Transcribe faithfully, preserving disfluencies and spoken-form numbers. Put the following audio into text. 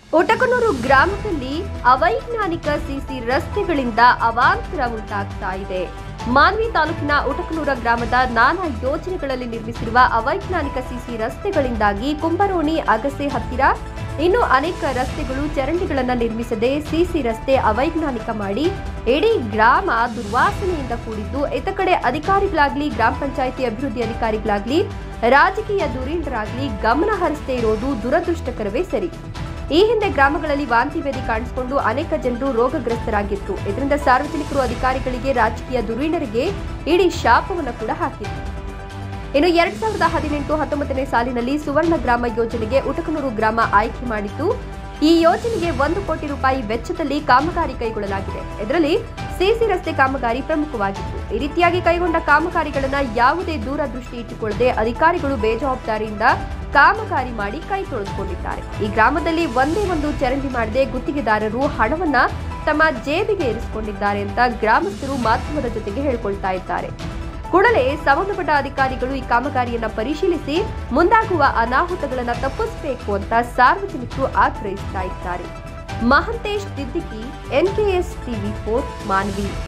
ಒಟಕನೂರು ಗ್ರಾಮದಲ್ಲಿ ಅವೈಜ್ಞಾನಿಕ ಸಿಸಿ ರಸ್ತೆಗಳಿಂದ ಅವಾಂತರ ಉಂಟಾಗ್ತಾ ಇದೆ. ಮಾನ್ವಿ ತಾಲೂಕಿನ ಒಟಕನೂರ ಗ್ರಾಮದ ನಾನಾ ಯೋಜನೆಗಳಲ್ಲಿ ನಿರ್ಮಿಸಿರುವ ಅವೈಜ್ಞಾನಿಕ ಸಿಸಿ ರಸ್ತೆಗಳಿಂದಾಗಿ ಕುಂಬರೋಣಿ ಅಗಸೆ ಹತ್ತಿರ ಇನ್ನು ಅನೇಕ ರಸ್ತೆಗಳು ಚರಂಡಿಗಳನ್ನು ನಿರ್ಮಿಸದೆ ಸಿಸಿ ರಸ್ತೆ ಅವೈಜ್ಞಾನಿಕ ಮಾಡಿ ಇಡೀ ಗ್ರಾಮ ದುರ್ವಾಸನೆಯಿಂದ ಕೂಡಿದ್ದು, ಇತ್ತ ಕಡೆ ಅಧಿಕಾರಿಗಳಾಗ್ಲಿ, ಗ್ರಾಮ ಪಂಚಾಯಿತಿ ಅಭಿವೃದ್ಧಿ ಅಧಿಕಾರಿಗಳಾಗ್ಲಿ, ರಾಜಕೀಯ ಧುರೀಣರಾಗ್ಲಿ ಗಮನ ಹರಿಸದೇ ಇರೋದು ದುರದೃಷ್ಟಕರವೇ ಸರಿ. ಈ ಹಿಂದೆ ಗ್ರಾಮಗಳಲ್ಲಿ ವಾಂತಿ ಭೇದಿ ಕಾಣಿಸಿಕೊಂಡು ಅನೇಕ ಜನರು ರೋಗಗ್ರಸ್ತರಾಗಿದ್ರು. ಇದರಿಂದ ಸಾರ್ವಜನಿಕರು ಅಧಿಕಾರಿಗಳಿಗೆ, ರಾಜಕೀಯ ಧುರೀಣರಿಗೆ ಇಡೀ ಶಾಪವನ್ನು ಕೂಡ ಹಾಕಿದ್ರು. ಇನ್ನು ಎರಡ್ ಸಾವಿರದ ಹದಿನೆಂಟು ಹತ್ತೊಂಬತ್ತನೇ ಸಾಲಿನಲ್ಲಿ ಸುವರ್ಣ ಗ್ರಾಮ ಯೋಜನೆಗೆ ಒಟಕನೂರು ಗ್ರಾಮ ಆಯ್ಕೆ ಮಾಡಿದ್ದು, ಈ ಯೋಜನೆಗೆ ಒಂದು ಕೋಟಿ ರೂಪಾಯಿ ವೆಚ್ಚದಲ್ಲಿ ಕಾಮಗಾರಿ ಕೈಗೊಳ್ಳಲಾಗಿದೆ. ಇದರಲ್ಲಿ ಸಿಸಿ ರಸ್ತೆ ಕಾಮಗಾರಿ ಪ್ರಮುಖವಾಗಿತ್ತು. ಈ ರೀತಿಯಾಗಿ ಕೈಗೊಂಡ ಕಾಮಗಾರಿಗಳನ್ನು ಯಾವುದೇ ದೂರದೃಷ್ಟಿ ಇಟ್ಟುಕೊಳ್ಳದೆ ಅಧಿಕಾರಿಗಳು ಬೇಜವಾಬ್ದಾರಿಯಿಂದ ಕಾಮಗಾರಿ ಮಾಡಿ ಕೈ ತೊಳೆದುಕೊಂಡಿದ್ದಾರೆ. ಈ ಗ್ರಾಮದಲ್ಲಿ ಒಂದೇ ಒಂದು ಚರಂಡಿ ಮಾಡದೆ ಗುತ್ತಿಗೆದಾರರು ಹಣವನ್ನ ತಮ್ಮ ಜೇಬಿಗೆ ಇರಿಸಿಕೊಂಡಿದ್ದಾರೆ ಅಂತ ಗ್ರಾಮಸ್ಥರು ಮಾಧ್ಯಮದ ಜೊತೆಗೆ ಹೇಳಿಕೊಳ್ತಾ ಇದ್ದಾರೆ. ಕೂಡಲೇ ಸಂಬಂಧಪಟ್ಟ ಅಧಿಕಾರಿಗಳು ಈ ಕಾಮಗಾರಿಯನ್ನ ಪರಿಶೀಲಿಸಿ ಮುಂದಾಗುವ ಅನಾಹುತಗಳನ್ನು ತಪ್ಪಿಸಬೇಕು ಅಂತ ಸಾರ್ವಜನಿಕರು ಆಗ್ರಹಿಸ್ತಾ ಇದ್ದಾರೆ. Mahantesh Diddiki, N K S TV four, Manvi.